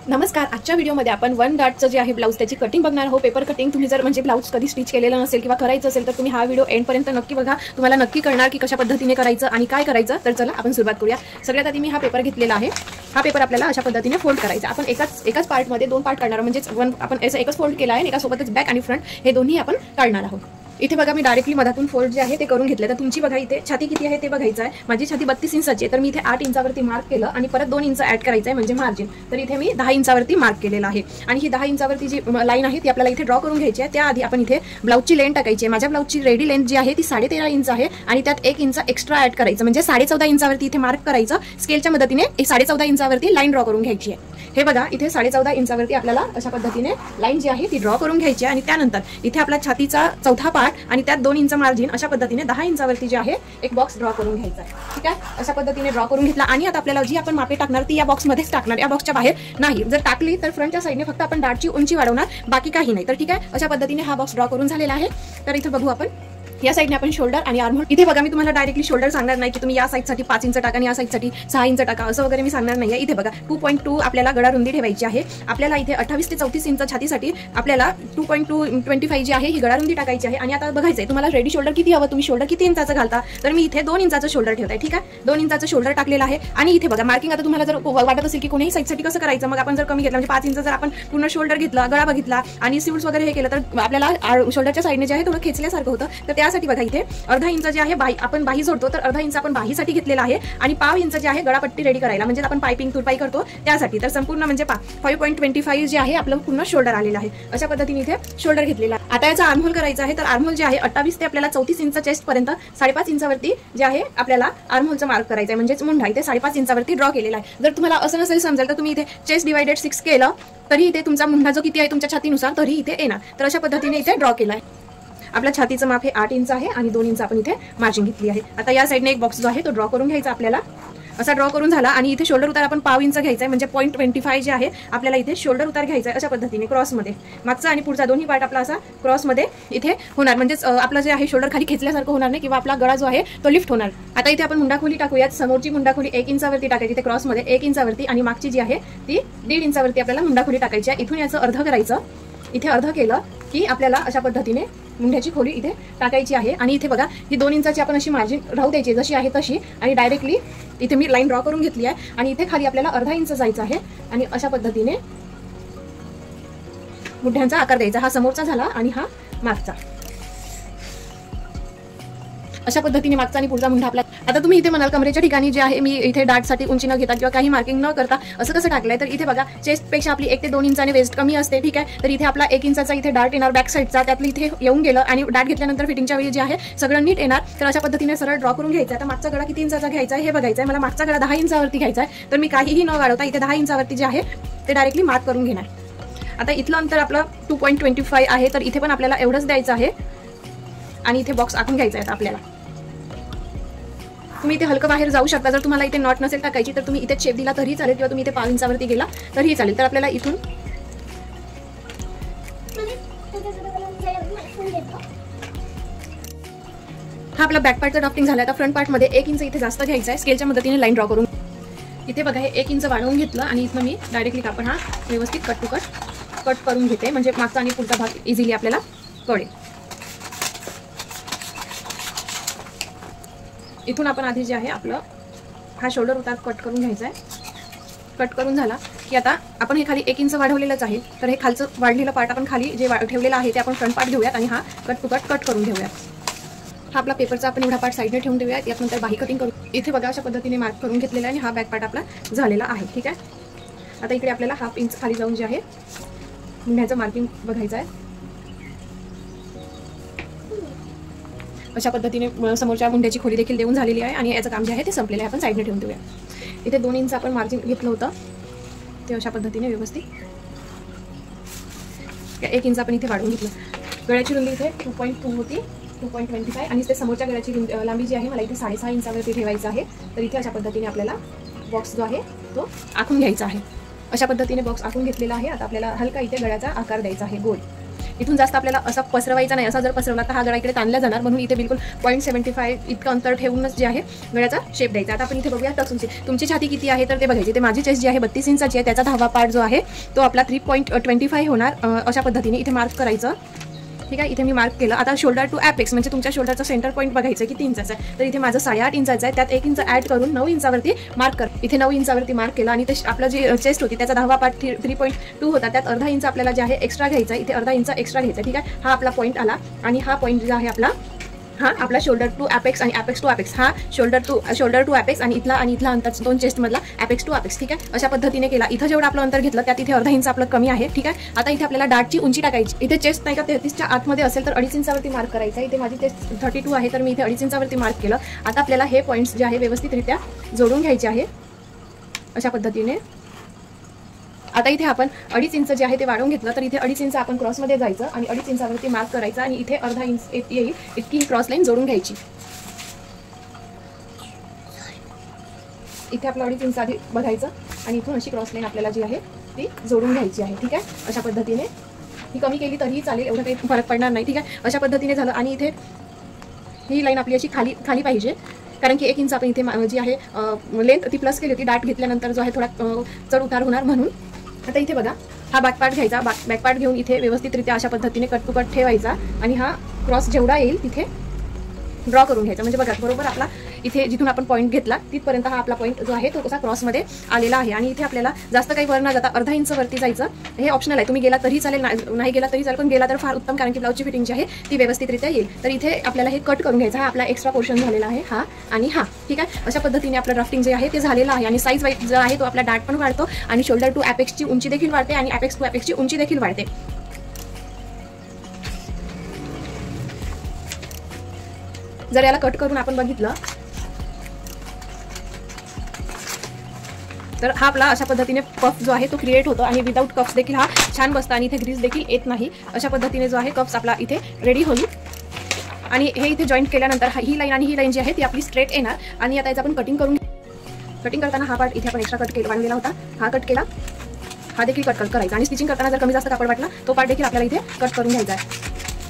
नमस्कार. आजच्या व्हिडिओमध्ये आपण वन डॉटचं जे आहे ब्लाउज त्याची कटिंग बघणार आहोत. Paper cutting. तुम्ही जर म्हणजे ब्लाउज कधी स्टिच केलेलं नसेल किंवा करायचं असेल तर तुम्ही हा व्हिडिओ एंडपर्यंत नक्की बघा. तुम्हाला नक्की कळणार की कशा पद्धतीने करायचं आणि काय करायचं. तर चला आपण सुरुवात करूया. सगळ्यात आधी मी हा पेपर घेतलेला आहे. हा पेपर आपल्याला अशा पद्धतीने फोल्ड करायचा. आपण एकाच पार्टमध्ये दोन पार्ट काढणार, म्हणजे आपण एकच फोल्ड केला आहे. एकासोबतच बॅक आणि फ्रंट हे दोन्ही आपण काढणार आहोत. इथे बघा मी डायरेक्टली मधातून फोल्ड जे आहे ते करून घेतले. तर तुमची बघा इथे छाती किती आहे ते बघायचं आहे. माझी छाती 32 इंचाची आहे, तर मी इथे 8 इंचावरती मार्क केलं आणि परत 2 इंच ऍड करायचं आहे म्हणजे मार्जिन. तर इथे मी 10 इंचावरती मार्क केलेला आहे आणि ही 10 इंचावरती जी लाईन आहे ती आपल्याला इथे ड्रॉ करून घ्यायची आहे. त्याआधी आपण इथे ब्लाउजची लेंथ टाकायची आहे. माझ्या ब्लाउजची रेडी लेंथ जी आहे ती 13.5 इंच आहे आणि त्यात 1 इंच एक्स्ट्रा ऍड करायचं म्हणजे 14.5 इंचावरती इथे मार्क करायचं. स्केलच्या मदतीने 14.5 इंचावरती लाईन ड्रॉ करून घ्यायची आहे. हे बघा इथे 14.5 इंचावरती आपल्याला अशा पद्धतीने लाईन जी आहे ती ड्रॉ करून घ्यायची आहे आणि त्यानंतर इथे आपला छातीचा चौथा पार्ट आणि त्यात 2 इंच मार्जिन अशा पद्धतीने 10 इंचावरती जे आहे एक बॉक्स ड्रॉ करून घ्यायचा आहे. ठीक आहे, अशा पद्धतीने ड्रॉ करून घेतला आणि आता आपल्याला जी आपण मापे टाकणार ती या बॉक्समध्येच टाकणार, या बॉक्सच्या बाहेर नाही. जर टाकली तर फ्रंटच्या साईडने फक्त आपण डाटची उंची वाढवणार, बाकी काही नाही. तर ठीक आहे, अशा पद्धतीने हा बॉक्स ड्रॉ करून झालेला आहे. तर इथे बघू आपण या साईडने आपण शोल्डर आणि आर्महोल. इथे बघा मी तुम्हाला डायरेक्टली शोल्डर सांगणार नाही की तुम्ही या साईडसाठी 5 इंच टाका आणि या साईडसाठी 6 इंच टाका असं वगैरे मी सांगणार नाही. इथे बघा 2.2 आपल्याला गळा रुंदी ठेवायची आहे. आपल्याला इथे 28 ते 34 इंच छातीसाठी आपल्याला 2.225 जी आहे ही गळा रुंदी टाकायची आहे. आणि आता बघायचंय तुम्हाला रेडी शोल्डर किती हवं, तुम्ही शोल्डर किती इंचाचं घालता. तर मी इथे 2 इंचाचं शोल्डर ठेवताय. ठीक आहे, 2 इंचाचं शोल्डर टाकलेलं आहे. आणि इथे बघा मार्किंग आता तुम्हाला जर वाटत असेल की कोणीही साईडसाठी कसं करायचं, मग आपण जर कमी घेतला म्हणजे 5 इंच जर आपण पूर्ण शोल्डर घेतला, गळा बघितला आणि सिव्स वगैरे हे केलं तर आपल्याला शोल्डरच्या साईडने जे आहे थोडं खेचल्यासारखं होतं. तर त्यासाठी बघा इथे अर्धा इंच जे आहे आपण बाही जोडतो, तर अर्धा इंच आपण बाहीसाठी घेतलेला आहे आणि 1/2 इंच जे आहे गळापट्टी रेडी करायला म्हणजे आपण पायपिंग तुरपाई करतो त्यासाठी. तर संपूर्ण म्हणजे 5.25 जे आहे आपलं पूर्ण शोल्डर आलेलं आहे. अशा पद्धतीने इथे शोल्डर घेतलेला आहे. आता याचा आर्महोल करायचा आहे. तर आर्महोल जे आहे 28 ते आपल्याला 34 इंच चेस्ट पर्यंत 5.5 इंचावरती जे आहे आपल्याला आर्महोलचं मार्क करायचं आहे म्हणजेच मुंढा इथे 5.5 इंचावरती ड्रॉ केलेला आहे. जर तुम्हाला असं नसेल समजेल तर तुम्ही इथे चेस्ट डिवायडेड 6 केलं तरी इथे तुमचा मुंढा जो किती आहे तुमच्या छातीनुसार तरी इथे येणार. तर अशा पद्धतीने इथे ड्रॉ केला आहे. आपल्या छातीचं माप हे 8 इंच आहे आणि 2 इंच आपण इथे मार्जिन घेतली आहे. आता या साईडने एक बॉक्स जो आहे तो ड्रॉ करून घ्यायचा आपल्याला. असा ड्रॉ करून झाला आणि इथे शोल्डर उतार आपण 1/2 इंच घ्यायचा आहे म्हणजे 0.25 जे आहे आपल्याला इथे शोल्डर उतार घ्यायचा आहे. अशा पद्धतीने क्रॉसमध्ये मागचा आणि पुढचा दोन्ही पार्ट आपला असा क्रॉसमध्ये इथे होणार म्हणजेच आपलं जे आहे शोल्डर खाली खेचल्यासारखं होणार नाही किंवा आपला गळा जो आहे तो लिफ्ट होणार. आता इथे आपण मुंडाखोली टाकूयात. समोरची मुंडाखोली 1 इंचावरती टाकायची, इथे क्रॉसमध्ये 1 इंचावरती आणि मागची जी आहे ती 1.5 इंचावरती आपल्याला मुंडाखोली टाकायची आहे. इथून याचं अर्ध करायचं. इथे अर्ध केलं की आपल्याला अशा पद्धतीने मुंढ्याची खोली इथे टाकायची आहे. आणि इथे बघा ही 2 इंचाची आपण अशी मार्जिन राहू द्यायची जशी आहे तशी आणि डायरेक्टली इथे मी लाईन ड्रॉ करून घेतली आहे आणि इथे खाली आपल्याला अर्धा इंच जायचं आहे आणि अशा पद्धतीने मुंढ्यांचा आकार द्यायचा. हा समोरचा झाला आणि हा मागचा. अशा पद्धतीने मागचा आणि पुढचा मुंढा आपला. आता तुम्ही इथे म्हणाल कमरेच्या ठिकाणी जे आहे मी इथे डाटसाठी उंची न घेता किंवा काही मार्किंग न करता असं कसं टाकलंय. तर इथे बघा चेस्ट पेक्षा आपली 1 ते 2 इंचाने वेस्ट कमी असते. ठीक आहे, तर इथे आपला 1 इंचाचा इथे डाट येणार बॅक साईडचा, त्यातलं इथे येऊन गेलं आणि डाट घेतल्यानंतर फिटिंगच्या वेळी जे आहे सगळं नीट येणार. तर अशा पद्धतीने सरळ ड्रॉ करून घ्यायचं. आता मागचा गळा किती इंचाचा घ्यायचा आहे हे बघायचं आहे. मला मागचा गळा 10 इंचावरती घ्यायचा आहे, तर मी काहीही न वाढवता इथे 10 इंचावरती जे आहे ते डायरेक्टली मार्क करून घेणार. आता इथलं अंतर आपलं 2.25 आहे, तर इथे पण आपल्याला एवढंच द्यायचं आहे आणि इथे बॉक्स आखून घ्यायचा आहे आपल्याला. तुम्ही इथे हलकं बाहेर जाऊ शकता. जर तुम्हाला इथे नॉट नसेल टाकायची तर तुम्ही इथे शेप दिला तरी चालेल किंवा तुम्ही इथे 5 इंचावरती गेला तरीही चालेल. तर आपल्याला इथून हा आपला बॅक पार्टचा ड्राफ्टिंग झाला. आता फ्रंट पार्टमध्ये 1 इंच इथे जास्त घ्यायचा आहे. स्केलच्या मदतीने लाईन ड्रॉ करून इथे बघा हे 1 इंच वाढवून घेतलं आणि इथनं मी डायरेक्टली कापड हा व्यवस्थित कट टू कट करून घेते म्हणजे मागचा आणि पुढचा भाग इझिली आपल्याला कळेल. इथून आपण आधी जे आहे आपलं हा शोल्डर उतार कट करून घ्यायचा आहे. कट करून झाला की आता आपण हे खाली 1 इंच वाढवलेलंच आहे, तर हे खालचं वाढलेलं पार्ट आपण खाली जे ठेवलेलं आहे ते आपण फ्रंट पार्ट घेऊयात आणि हा कट टू कट करून घेऊयात. हा आपला पेपरचा आपण एवढा पार्ट साईडने ठेवून देऊयात. यात नंतर बाही कटिंग करू. इथे बघा अशा पद्धतीने मार्क करून घेतलेला आहे आणि हा बॅक पार्ट आपला झालेला आहे. ठीक आहे, आता इकडे आपल्याला 1/2 इंच खाली जाऊन जे आहे मुंढ्याचं मार्किंग बघायचं आहे. अशा पद्धतीने समोरच्या मुंड्याची खोली देखील देऊन झालेली आहे आणि याचं काम जे आहे ते संपलेलं आहे. आपण साईडने ठेवून देऊया. इथे 2 इंच आपण मार्जिन घेतलं होतं ते अशा पद्धतीने व्यवस्थित 1 इंच आपण इथे वाढवून घेतलं. गळ्याची रुंदी इथे 2.2 होती, 2.25 आणि ते समोरच्या गळ्याची लांबी जी आहे मला इथे 6.5 इंचावरती ठेवायचं आहे. तर इथे अशा पद्धतीने आपल्याला बॉक्स जो आहे तो आखून घ्यायचा आहे. अशा पद्धतीने बॉक्स आखून घेतलेला आहे. आता आपल्याला हलका इथे गळ्याचा आकार द्यायचा आहे गोल. इथून जास्त आपल्याला असा पसरवायचा नाही, असा जर पसरवला तर हा गळा इकडे ताणला जाणार, म्हणून इथे बिलकुल 0.75 इतकं अंतर ठेवूनच जे आहे गळ्याचा शेप द्यायचा. आता आपण इथे बघूया टक्स उंची. तुमची छाती किती आहे तर ते बघायचे. ते माझी चेस्ट जी आहे 32 इंचाची आहे, त्याचा 10वा पार्ट जो आहे तो आपला 3.25 होणार. अशा पद्धतीने इथे मार्क करायचं. ठीक आहे, इथे मी मार्क केलं. आता शोल्डर टू ॲपेक्स म्हणजे तुमच्या शोल्डरचा सेंटर पॉईंट बघायचं किती इंचाचा आहे. तर इथे माझं 8.5 इंचाचं आहे, त्यात 1 इंच ॲड करून 9 इंचावरती मार्क कर. इथे 9 इंचावरती मार्क केलं आणि ते आपलं जे चेस्ट होती त्याचा 10वा पार्ट 3.2 होता, त्यात अर्धा इंच आपल्याला जे आहे एक्स्ट्रा घ्यायचा आहे. इथे अर्धा इंच एक्स्ट्रा घ्यायचा. ठीक आहे, हा आपला पॉईंट आला आणि हा पॉईंट जो आहे आपला शोल्डर टू ॲपेक्स आणि ॲपेक्स टू ॲपेक्स. हा शोल्डर टू ॲपेक्स आणि इथला अंतर 2 चेस्टमधला ॲपेक्स टू ॲपेक्स. ठीक आहे, अशा पद्धतीने केला. इथं जेवढं आपलं अंतर घेतलं त्यात इथे अर्धा इंच आपलं कमी आहे. ठीक आहे, आता इथे आपल्याला डाटची उंची टाकायची. इथे चेस्ट नाही का 33च्या आतमध्ये असेल तर 2.5 इंचावरती मार्क करायचा. इथे माझी चेस्ट 32 आहे तर मी इथे 2.5 इंचावरती मार्क केलं. आता आपल्याला हे पॉईंट्स जे आहे व्यवस्थितरित्या जोडून घ्यायचे आहे अशा पद्धतीने. आता इथे आपण 2.5 इंच जे आहे ते वाढवून घेतलं, तर इथे 2.5 इंच आपण क्रॉसमध्ये जायचं आणि 2.5 इंचावरती मार्क करायचा आणि इथे अर्धा इंच येईल इतकी ही क्रॉस लाईन जोडून घ्यायची. इथे आपलं 2.5 इंच आधी बघायचं आणि इथून अशी क्रॉस लाईन आपल्याला जी आहे ती जोडून घ्यायची आहे. ठीक आहे, अशा पद्धतीने. ही कमी केली तरीही चालेल, एवढं काही फरक पडणार नाही. ठीक आहे, अशा पद्धतीने झालं. आणि इथे ही लाईन आपली अशी खाली पाहिजे, कारण की 1 इंच आपण इथे जी आहे लेंथ ती प्लस केली होती. डाट घेतल्यानंतर जो आहे थोडा चढ उतार होणार म्हणून. आता इथे बघा, हा बॅकपार्ट घ्यायचा. बॅकपार्ट घेऊन इथे व्यवस्थितरित्या अशा पद्धतीने कट टू कट ठेवायचा आणि हा क्रॉस जेवढा येईल तिथे ड्रॉ करून घ्यायचा. म्हणजे बघा, बरोबर आपला इथे जिथून आपण पॉईंट घेतला तिथपर्यंत हा आपला पॉईंट जो आहे तो कसा क्रॉसमध्ये आलेला आहे. आणि इथे आपल्याला जास्त काही वर न जाता अर्धा इंच वरती जायचं. हे ऑप्शनल आहे, तुम्ही गेला तरी चालेल, नाही गेला तरी चालेल, पण गेला तर फार उत्तम, कारण की ब्लाऊजची फिटिंग जी आहे ती व्यवस्थितरित्या येईल. तर इथे आपल्याला हे कट करून घ्यायचं. हा आपला एक्स्ट्रा पोर्शन झालेला आहे, हा आणि हा. ठीक आहे, अशा पद्धतीने आपलं ड्राफ्टिंग जे आहे ते झालेलं आहे. आणि साईज वाईज जो आहे तो आपला डाट पण वाढतो आणि शोल्डर टू ॲपेक्सची उंची देखील वाढते आणि ॲपेक्स टू ॲपेक्सची उंची देखील वाढते. जर याला कट करून आपण बघितलं तर हा आपला अशा पद्धतीने कफ जो आहे तो क्रिएट होतो आणि विदाऊट कफ्स देखील हा छान बसतो आणि इथे ग्रीस देखील येत नाही. अशा पद्धतीने जो आहे कफ्स आपला इथे रेडी होईल. आणि हे इथे जॉईंट केल्यानंतर ही लाईन आणि ही लाईन जी आहे ती आपली स्ट्रेट येणार. आणि आता याचं आपण कटिंग करताना हा पार्ट इथे आपण एक्स्ट्रा कट वाढवलेला होता, हा कट केला, हा देखील कट करायचा. आणि स्टिचिंग करताना जर कमी जास्त कापड वाटला तो पार्ट देखील आपल्याला इथे कट करून घ्यायचा आहे.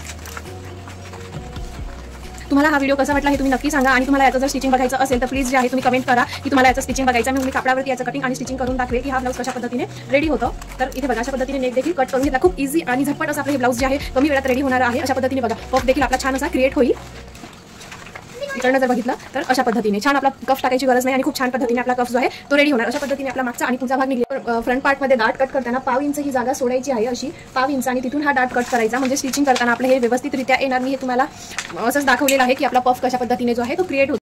तुम्हाला हा व्हिडिओ कसा वाटला हे तुम्ही नक्की सांगा. आणि तुम्हाला याचं जर स्टिचिंग बघायचं असेल तर प्लीज जे आहे तुम्ही कमेंट करा की तुम्हाला याचं स्टिचिंग बघायचं. मी कापडावरती याचं कटिंग आणि स्टिचिंग करून दाखवेल की हा ब्लाऊज कशा पद्धतीने रेडी होतो. तर इथे बघा, अशा पद्धतीने नेक देखील कट करून घेतला. खूप इझी आणि झटपट असं आपलं हे ब्लाऊज जे आहे कमी वेळात रेडी होणार आहे. अशा पद्धतीने बघा, कफ देखील आपला छान असा क्रिएट होईल. इकडनं जर बघितलं तर अशा पद्धतीने छान आपला कफ टाकायची गरज नाही आणि खूप छान पद्धतीने आपला कफ जो आहे तो रेडी होणार. अशा पद्धतीने आपला मागचा आणि पुढचा भाग निघेल. फ्रंट पार्टमध्ये डाट कट करताना 1/2 इंच ही जागा सोडायची आहे, अशी 1/2 इंच, आणि तिथून हा डाट कट करायचा. म्हणजे स्टिचिंग करताना आपलं हे व्यवस्थितरित्या येणार. मी हे तुम्हाला असंच दाखवलेलं आहे की आपला पफ कशा पद्धतीने जो आहे तो क्रिएट होतो.